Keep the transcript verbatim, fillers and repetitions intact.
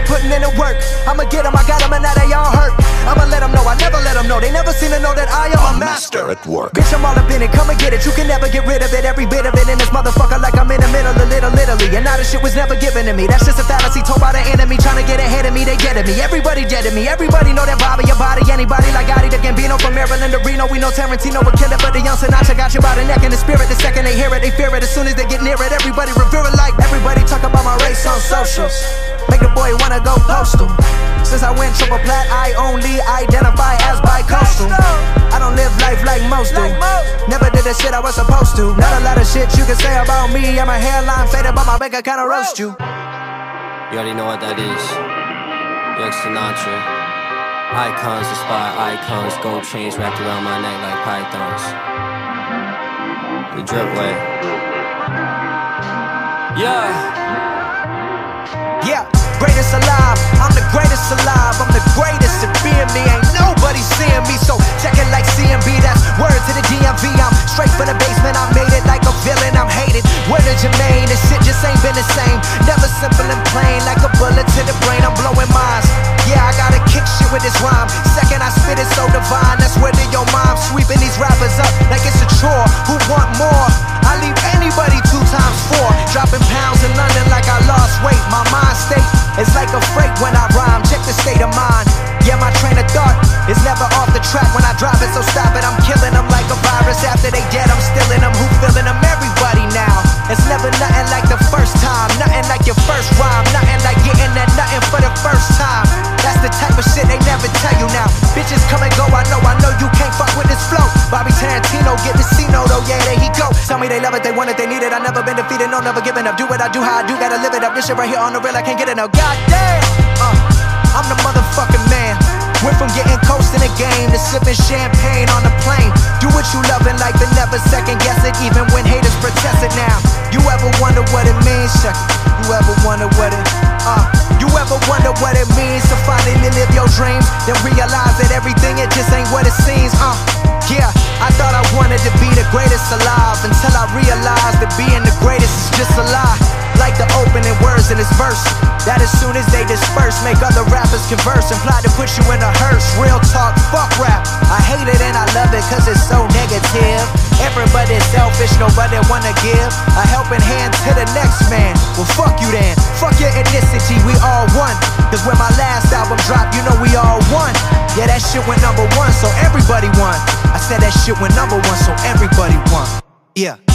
putting in the work. I'ma get them, I got them, and now they all hurt. I'ma let them know, I never let them know. They never seem to know that I am a master at work. Bitch, I'm all up in it, come and get it. You can never get rid of it, every bit of it in this motherfucker, like I'm in the middle of Little Italy. And now this shit was never given to me. That's just a fallacy told by the enemy, trying to get ahead of me. They get at me, everybody dead at me. Everybody know that Bobby, your body. Anybody like Gotti, the Gambino from Maryland to Reno. We know Tarantino would kill it, but the young Sinatra got you by the neck and the spirit. The second they hear it, they fear it. As soon as they get near it, everybody revere it. Like everybody talk about my race on socials, make the boy wanna go postal. Since I went triple plat, I only identify as bi-coastal. I don't live life like most do. Never did the shit I was supposed to. Not a lot of shit you can say about me. And my hairline faded, but my bank account roast you. You already know what that is. Young Sinatra. Icons inspire icons. Gold chains wrapped around my neck like pythons. The drip way. Yeah. Yeah. Greatest alive, I'm the greatest alive. I'm the greatest at being me. Ain't nobody seeing me, so check it like C M B. That's word to the D M V. I'm straight from the basement, I made it like a villain. I'm hated, word to Jermaine. This shit just ain't been the same. Never simple and plain, like a bullet to the brain. I'm blowing minds. Yeah, I gotta kick shit with this rhyme. Second I spit it so divine. That's where to your mom. Sweeping these rappers up like it's a chore. Who want more? I leave anybody two times four. Dropping pounds in London like I lost weight. My mind state it's like a freight when I rhyme, check the state of mind. Yeah, my train of thought is never off the track when I drop it, so stop it. I'm killing them like a virus. After they dead, I'm stealing them. Who feeling them? Everybody now. It's never nothing like the first time. Nothing like your first rhyme. Nothing like getting that nothing for the first time. That's the type of shit they never tell you now. Bitches come and go, I know, I know you can't fuck with this flow. Bobby Tarantino, get the C-no though, yeah, there he go. Tell me they love it, they want it, they need it. I never been defeated, no, never giving up. Do what I do, how I do, gotta live it up. This shit right here on the real, I can't get enough. Goddamn, uh, I'm the motherfucking man. Went from getting coast in the game to sipping champagne on the plane. Do what you loving like the never second guess it, even when haters protest it now. You ever wonder what it means? Check it. You ever wonder what it, uh, you ever wonder what it means to finally live your dreams, then realize that everything, it just ain't what it seems, uh, yeah. I thought I wanted to be the greatest alive until I realized that being the greatest is just a lie. Like the opening words in this verse, that as soon as they disperse, make other rappers converse, imply to put you in a hearse. Real talk, fuck rap. I hate it and I love it cause it's so negative. Everybody's selfish, nobody wanna give a helping hand to the next man. Well fuck you then, fuck your ethnicity, we all one. Cause when my last album dropped, you know we all won. Yeah, that shit went number one, so everybody won. I said that shit went number one, so everybody won. Yeah.